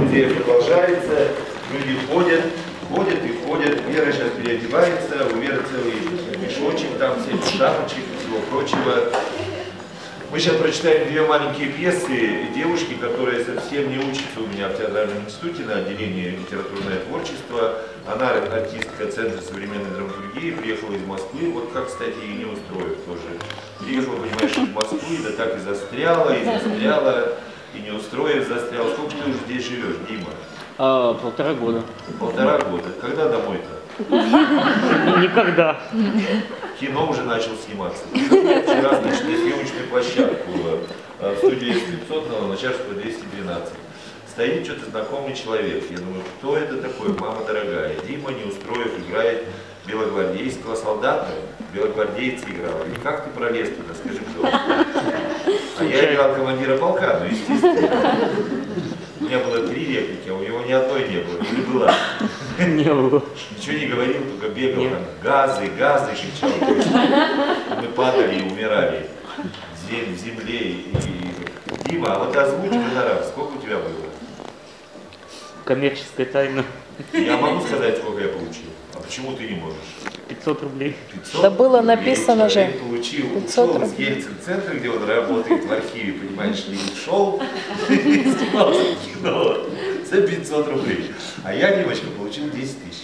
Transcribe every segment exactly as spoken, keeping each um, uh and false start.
идея продолжается, люди ходят, ходят и ходят. Вера сейчас переодевается, у Веры целый мешочек, там семь шапочек и всего прочего. Мы сейчас прочитаем две маленькие пьесы девушки, которая совсем не учится у меня в театральном институте на отделении литературное творчество. Она артистка Центра современной драматургии, приехала из Москвы, вот как, кстати, и не устроив тоже. Приехала, понимаешь, в Москву, да так и застряла, и застряла, и не устроив застряла. Сколько ты уже здесь живешь, Дима? А, полтора года. Полтора года. Когда домой-то? Никогда. Кино уже начал сниматься. Вчера начали съемочную площадку в студии эс пятьсот на Луначарского двести двенадцать. Стоит что-то знакомый человек. Я думаю, кто это такой? Мама дорогая. Дима, не устроив, играет белогвардейского солдата. Белогвардейца играл. И как ты пролез туда? Скажи, кто? А я играл командира полка, ну естественно. У меня было три реплики, а у него ни одной не было. Или была? Не было. Ничего не говорил, только бегал там. Газы, газы кричал. Мы падали и умирали. В земле. И... Дима, а вот озвучь гонорар. Сколько у тебя было? Коммерческая тайна. Я могу сказать, сколько я получил. А почему ты не можешь? пятьсот рублей. пятьсот да было рублей. написано же. Получил, пятьсот ушел из Ельцин-центра, где он работает в архиве, понимаешь ли, ушел и снимался в кино за пятьсот рублей. А я, девочка, получил десять тысяч.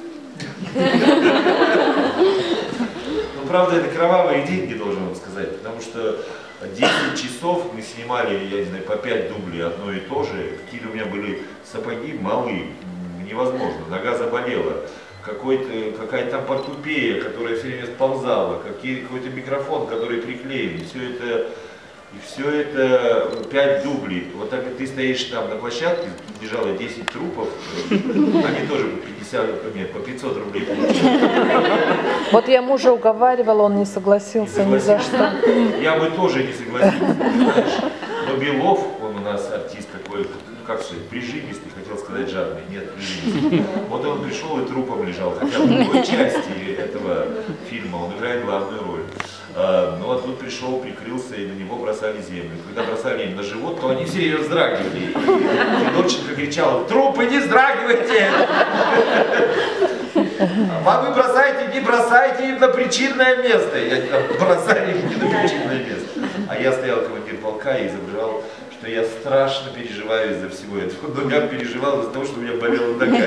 Ну, правда, это кровавые деньги, должен вам сказать, потому что десять часов мы снимали, я не знаю, по пять дублей одно и то же. Какие-то у меня были сапоги малые, невозможно, нога заболела. Какая-то там портупея, которая все время сползала, какой-то микрофон, который приклеен, все это, и все это пять дублей. Вот так как ты стоишь там на площадке, лежало десять трупов, они тоже по пятьдесят, нет, по пятьсот рублей получили. Вот я мужа уговаривала, он не согласился ни за что. Я бы тоже не согласился, понимаешь? Но Белов, он у нас артист такой, ну как сказать, прижимистый, хотел сказать жадный, нет, прижимистый. Вот он пришел и трупом лежал, хотя в другой части этого фильма он играет главную роль. А, ну а тут пришел, прикрылся, и на него бросали землю. Когда бросали им на живот, то они все ее вздрагивали. И Федорченко кричал: трупы не вздрагивайте! А вы бросайте, не бросайте им на причинное место. Я там бросали им не на причинное место. А я стоял командир полка и изображал, что я страшно переживаю из-за всего этого. Но я переживал из-за того, что у меня болела нога.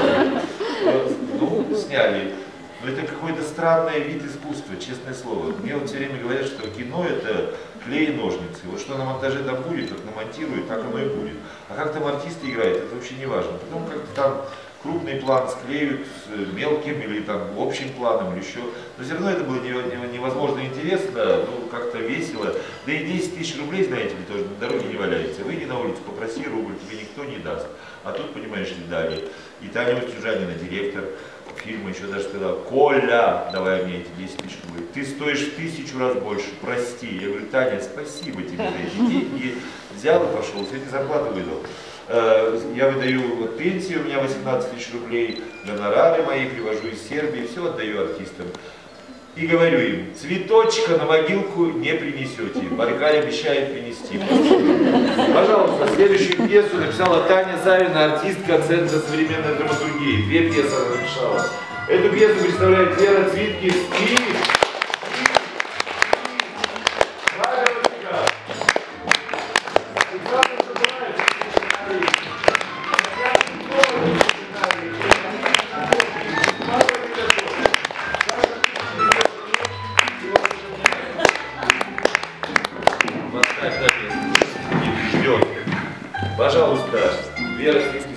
Ну, сняли. Но это какой-то странный вид искусства, честное слово. Мне вот все время говорят, что кино это клей и ножницы. Вот что на монтаже там будет, как намонтируют, так оно и будет. А как там артисты играют, это вообще не важно. Потом как-то там крупный план склеют с мелким или там общим планом или еще. Но все равно это было невозможно интересно, ну как-то весело. Да и десять тысяч рублей, знаете ли, тоже на дороге не валяется. Выйди на улицу, попроси рубль, тебе никто не даст. А тут, понимаешь ли, дали. И Таня Устюжанина, директор фильма, еще даже сказала: Коля, давай мне эти десять тысяч рублей. Ты стоишь в тысячу раз больше, прости. Я говорю: Таня, спасибо тебе за эти деньги. Взял и пошел, сегодня зарплату выдал. Я выдаю вот, пенсию, у меня восемнадцать тысяч рублей, гонорары мои привожу из Сербии, все отдаю артистам. И говорю им: цветочка на могилку не принесете. Баркаль обещает принести. Пожалуйста, следующую пьесу написала Таня Савина, артистка Центра современной драматургии. Две пьесы она написала. Эту пьесу представляет Вера Цвиткис и... Пожалуйста, Вера Цвиткис.